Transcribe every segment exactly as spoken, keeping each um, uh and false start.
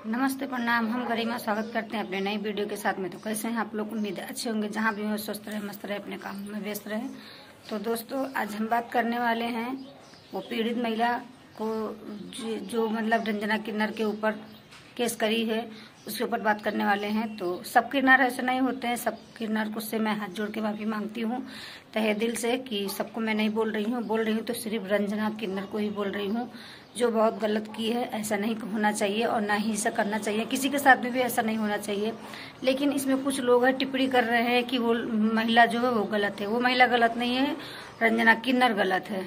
नमस्ते, प्रणाम। हम गरिमा स्वागत करते हैं अपने नई वीडियो के साथ में। तो कैसे हैं आप लोग? उम्मीद है अच्छे होंगे। जहां भी हो स्वस्थ रहे, मस्त रहे, अपने काम में व्यस्त रहे। तो दोस्तों, आज हम बात करने वाले हैं वो पीड़ित महिला को जो, जो मतलब रंजना किन्नर के ऊपर केस करी है, उसके ऊपर बात करने वाले हैं। तो सब किन्नर ऐसे नहीं होते हैं। सब किन्नर को से मैं हाथ जोड़ के माफी मांगती हूँ तहे दिल से कि सबको मैं नहीं बोल रही हूँ। बोल रही हूँ तो सिर्फ रंजना किन्नर को ही बोल रही हूँ, जो बहुत गलत की है। ऐसा नहीं होना चाहिए और ना ही ऐसा करना चाहिए। किसी के साथ में भी ऐसा नहीं होना चाहिए। लेकिन इसमें कुछ लोग हैं टिप्पणी कर रहे हैं कि वो महिला जो है वो गलत है। वो महिला गलत नहीं है, रंजना किन्नर गलत है।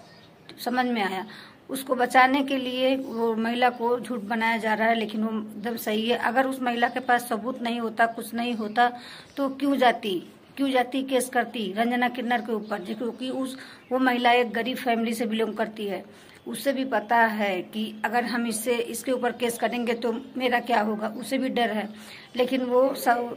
समझ में आया? उसको बचाने के लिए वो महिला को झूठ बनाया जा रहा है, लेकिन वो एकदम सही है। अगर उस महिला के पास सबूत नहीं होता, कुछ नहीं होता, तो क्यों जाती क्यों जाती केस करती रंजना किन्नर के ऊपर? क्योंकि उस वो महिला एक गरीब फैमिली से बिलोंग करती है। उससे भी पता है कि अगर हम इससे इसके ऊपर केस करेंगे तो मेरा क्या होगा, उसे भी डर है। लेकिन वो सब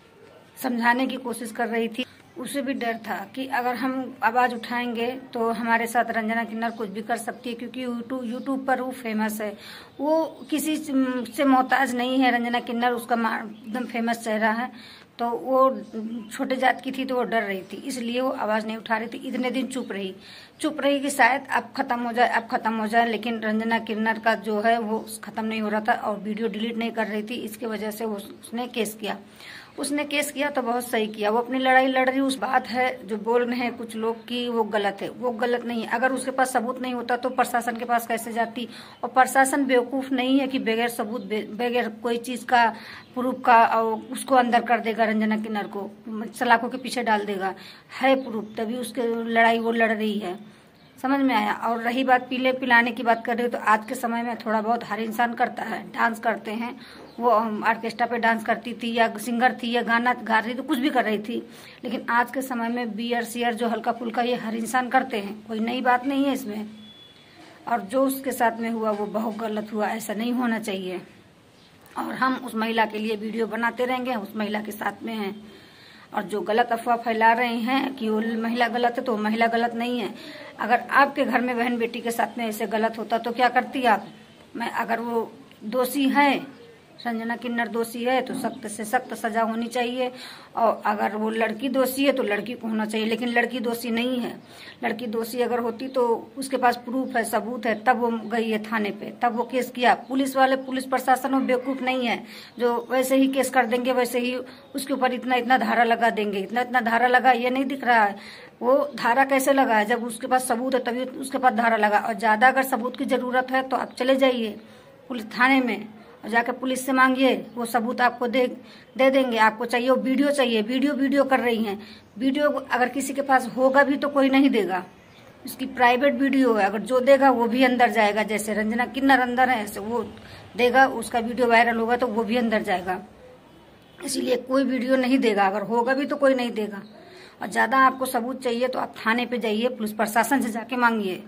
समझाने की कोशिश कर रही थी। उसे भी डर था कि अगर हम आवाज उठाएंगे तो हमारे साथ रंजना किन्नर कुछ भी कर सकती है, क्योंकि यूट्यूब यूट्यूब पर वो फेमस है। वो किसी से मोहताज नहीं है। रंजना किन्नर उसका एकदम फेमस चेहरा है। तो वो छोटे जात की थी तो वो डर रही थी, इसलिए वो आवाज नहीं उठा रही थी। इतने दिन चुप रही चुप रही कि शायद अब खत्म हो जाए अब खत्म हो जाए लेकिन रंजना किन्नर का जो है वो खत्म नहीं हो रहा था और वीडियो डिलीट नहीं कर रही थी। इसकी वजह से वो उसने केस किया उसने केस किया तो बहुत सही किया। वो अपनी लड़ाई लड़ रही। उस बात है जो बोल रहे हैं कुछ लोग कि वो गलत है, वो गलत नहीं है। अगर उसके पास सबूत नहीं होता तो प्रशासन के पास कैसे जाती? और प्रशासन बेवकूफ नहीं है कि बगैर सबूत बगैर कोई चीज का प्रूफ का और उसको अंदर कर देगा, रंजना किन्नर को सलाखों के पीछे डाल देगा। है प्रूफ, तभी उसके लड़ाई वो लड़ रही है। समझ में आया? और रही बात पीले पिलाने की बात कर रही हो, तो आज के समय में थोड़ा बहुत हर इंसान करता है। डांस करते हैं, वो ऑर्केस्ट्रा पे डांस करती थी या सिंगर थी या गाना गा रही थी, कुछ भी कर रही थी। लेकिन आज के समय में बियर सियर जो हल्का फुल्का ये हर इंसान करते हैं। कोई नई बात नहीं है इसमें। और जो उसके साथ में हुआ वो बहुत गलत हुआ। ऐसा नहीं होना चाहिए। और हम उस महिला के लिए वीडियो बनाते रहेंगे, उस महिला के साथ में हैं। और जो गलत अफवाह फैला रहे हैं कि वो महिला गलत है, तो महिला गलत नहीं है। अगर आपके घर में बहन बेटी के साथ में ऐसे गलत होता तो क्या करती आप? मैं अगर वो दोषी है, रंजना किन्नर दोषी है, तो सख्त से सख्त सजा होनी चाहिए। और अगर वो लड़की दोषी है तो लड़की को होना चाहिए। लेकिन लड़की दोषी नहीं है। लड़की दोषी अगर होती तो उसके पास प्रूफ है, सबूत है, तब वो गई है थाने पे, तब वो केस किया। पुलिस वाले पुलिस प्रशासन वो बेवकूफ नहीं है जो वैसे ही केस कर देंगे, वैसे ही उसके ऊपर इतना इतना धारा लगा देंगे। इतना इतना धारा लगा, ये नहीं दिख रहा है वो धारा कैसे लगा है? जब उसके पास सबूत है तभी उसके पास धारा लगा। और ज्यादा अगर सबूत की जरूरत है तो आप चले जाइए पुलिस थाने में और जाकर पुलिस से मांगिए, वो सबूत आपको दे दे देंगे। आपको चाहिए वो वीडियो चाहिए, वीडियो वीडियो कर रही हैं। वीडियो अगर किसी के पास होगा भी तो कोई नहीं देगा। इसकी प्राइवेट वीडियो है, अगर जो देगा वो भी अंदर जाएगा। जैसे रंजना किन्नर अंदर है ऐसे वो देगा, उसका वीडियो वायरल होगा तो वो भी अंदर जाएगा। इसीलिए कोई वीडियो नहीं देगा, अगर होगा भी तो कोई नहीं देगा। और ज्यादा आपको सबूत चाहिए तो आप थाने पे जाइए, पुलिस प्रशासन से जाके मांगिए।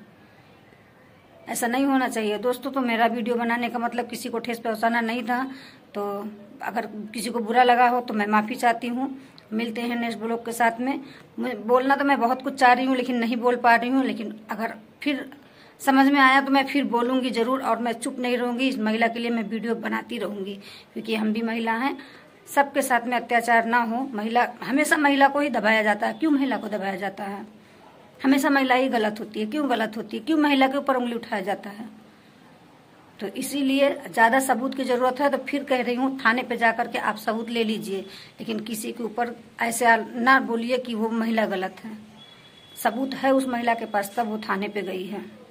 ऐसा नहीं होना चाहिए दोस्तों। तो मेरा वीडियो बनाने का मतलब किसी को ठेस पहुंचाना नहीं था। तो अगर किसी को बुरा लगा हो तो मैं माफी चाहती हूँ। मिलते हैं नेक्स्ट ब्लॉग के साथ में। बोलना तो मैं बहुत कुछ चाह रही हूँ लेकिन नहीं बोल पा रही हूँ। लेकिन अगर फिर समझ में आया तो मैं फिर बोलूंगी जरूर। और मैं चुप नहीं रहूंगी। इस महिला के लिए मैं वीडियो बनाती रहूंगी, क्योंकि हम भी महिला हैं। सबके साथ में अत्याचार ना हो। महिला हमेशा महिला को ही दबाया जाता है। क्यों महिला को दबाया जाता है? हमेशा महिला ही गलत होती है। क्यों गलत होती है? क्यों महिला के ऊपर उंगली उठाया जाता है? तो इसीलिए ज्यादा सबूत की जरूरत है तो फिर कह रही हूँ थाने पे जाकर के आप सबूत ले लीजिए। लेकिन किसी के ऊपर ऐसे ना बोलिए कि वो महिला गलत है। सबूत है उस महिला के पास, तब वो थाने पे गई है।